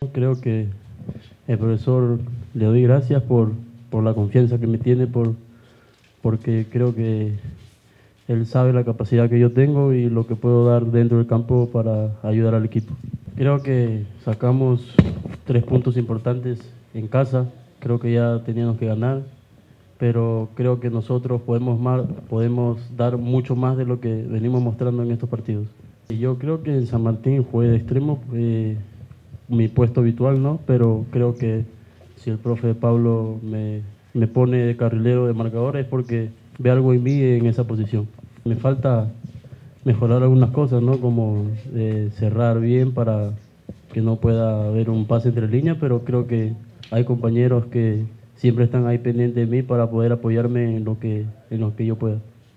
Creo que el profesor le doy gracias por la confianza que me tiene, porque creo que él sabe la capacidad que yo tengo y lo que puedo dar dentro del campo para ayudar al equipo. Creo que sacamos 3 puntos importantes en casa, creo que ya teníamos que ganar, pero creo que nosotros podemos dar mucho más de lo que venimos mostrando en estos partidos. Y yo creo que en San Martín jugué de extremo, mi puesto habitual, ¿no? Pero creo que si el profe Pablo me pone de carrilero, de marcador, es porque ve algo en mí en esa posición. Me falta mejorar algunas cosas, ¿no? Como cerrar bien para que no pueda haber un pase entre líneas, pero creo que hay compañeros que siempre están ahí pendientes de mí para poder apoyarme en lo que yo pueda.